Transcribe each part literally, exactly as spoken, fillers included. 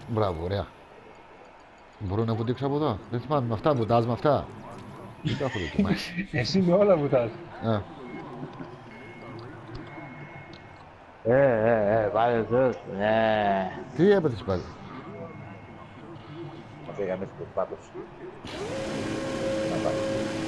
Μπράβο, ωραία. Μπορώ να βουτήξω από εδώ. Δεν θυμάμαι με αυτά, βουτάς με αυτά. Δεν τα έχω δοκιμάσει. Εσύ με όλα βουτάς. Α, Ε, ε, ε, πάλι αυτός. Ναι. τι έπαθες πάλι. Μας έκανε στο πάτος. Να πάει.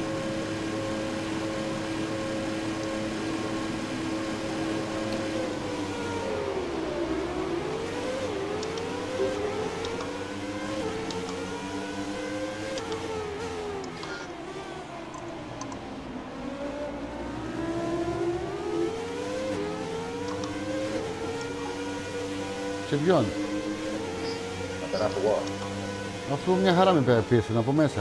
Σε ποιον. Να περάσω εγώ. Αφού μια χαρά με πίεσαι από μέσα.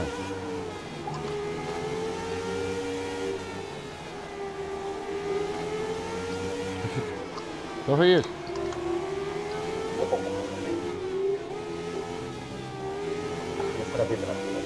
Το φύγες. Δεν στραβείτε να φύγω.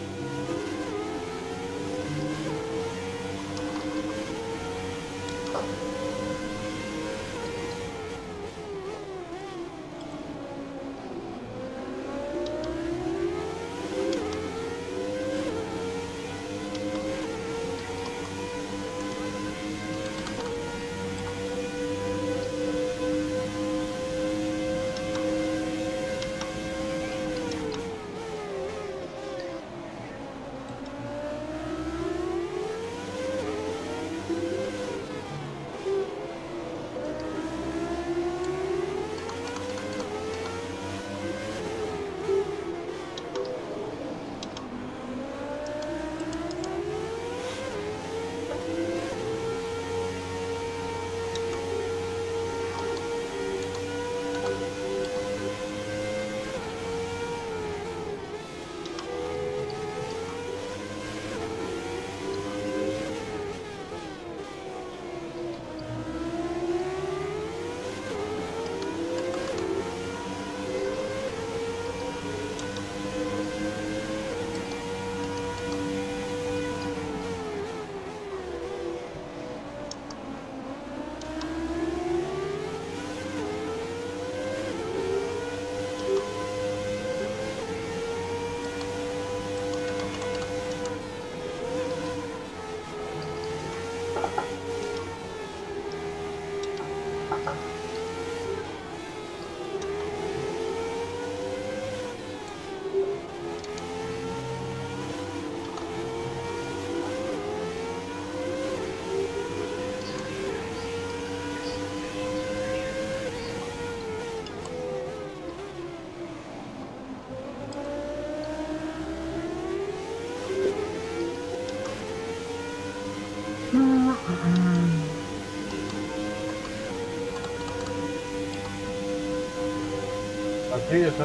Τελείωσα.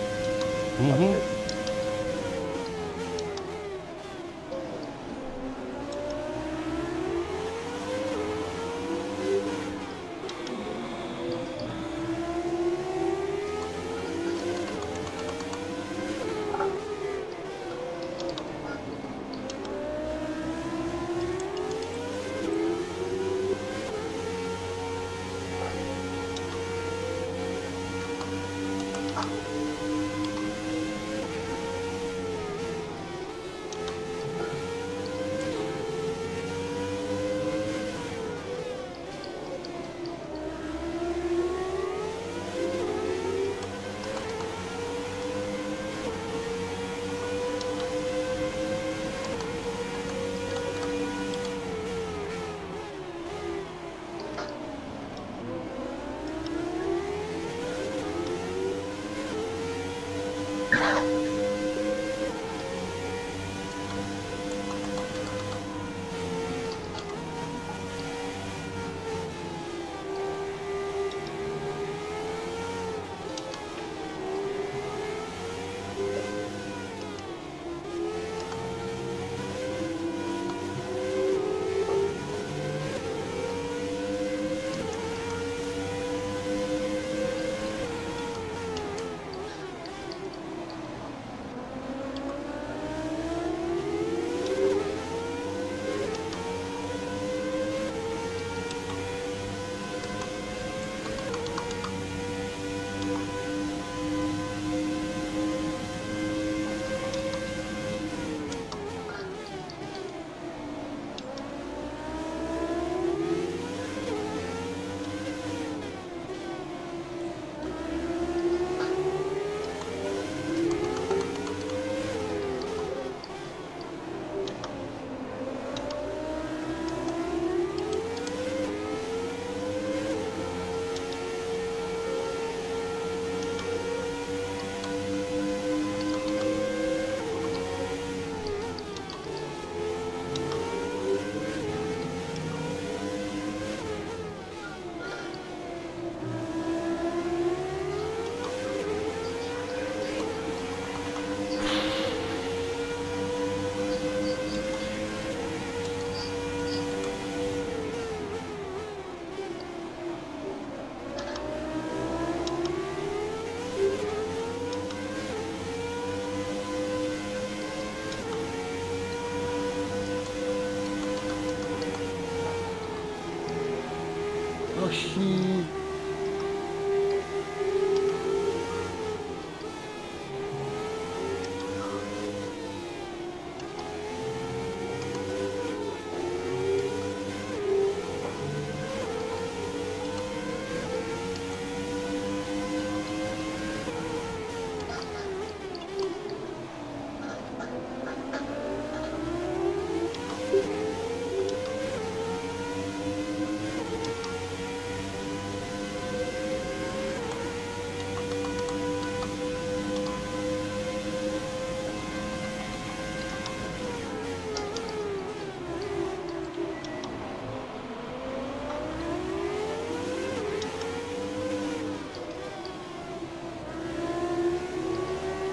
Μμμ.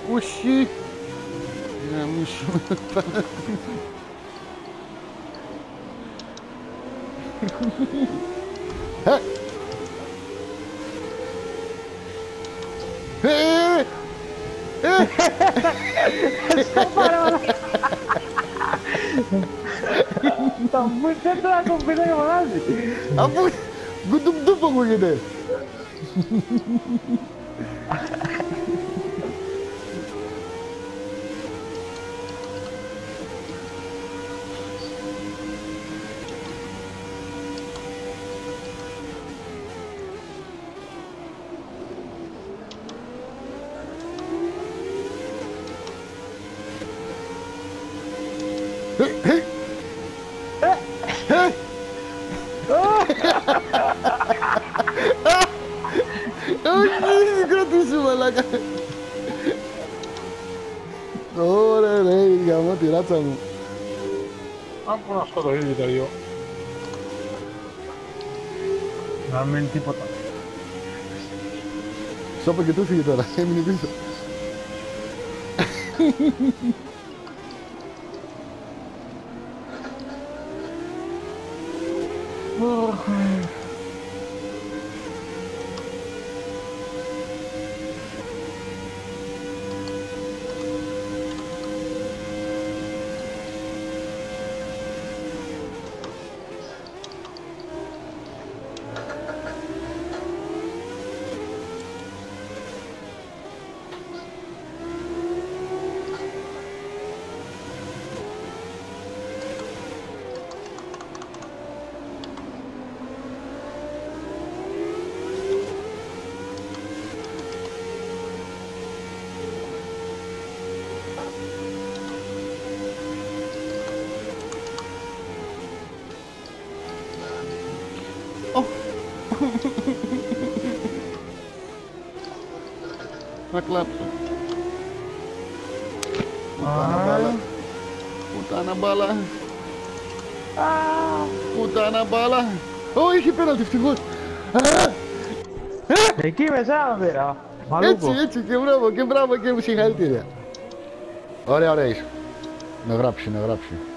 Oxi! É muito. É! Só parou. Tá muito dentro da corrida que faz. Apa? Gudum-dum aku gini. Hei, hei. Hei. Oh, ini gratis malah kan. Ora, lei, kamu tidak sama. Από να σκοτωθεί το ίδιο. Να μην τίποτα. Siapa gitu sih kita lah, ini bisa. Oh. Naklap. Putana bala. Putana bala. Ah! Putana bala. Oh, είχε πέναλτι ευτυχώς. Εκεί μέσα, πέρα. Έτσι, Μαλούκο. έτσι και μπράβο και μπράβο και συγχαρητήρια. Ωραία, ωραία είσαι. Να γράψει, να γράψει.